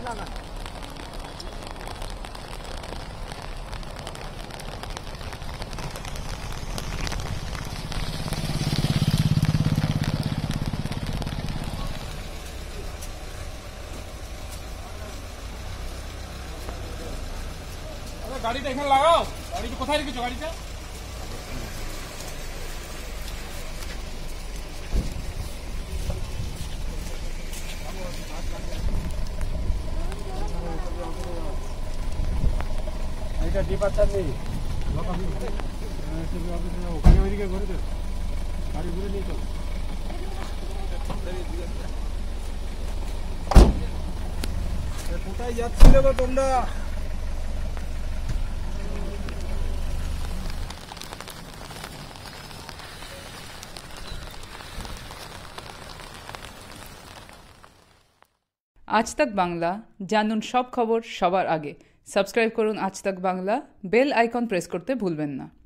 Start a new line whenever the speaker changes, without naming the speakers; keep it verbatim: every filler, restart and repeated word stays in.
গাড়িটা এখানে লাগাও। গাড়িটা কোথায় রেখেছো? গাড়িটা এটা ডিপার্চার নেই, ওখানে ওইদিকে ঘুরে দে, গাড়ি ঘুরে নিয়ে চল। কোথায় যাচ্ছিলে গো তোমরা?
আজ তাক বাংলা, জানুন সব খবর সবার আগে। সাবস্ক্রাইব করুন আজ তাক বাংলা, বেল আইকন প্রেস করতে ভুলবেন না।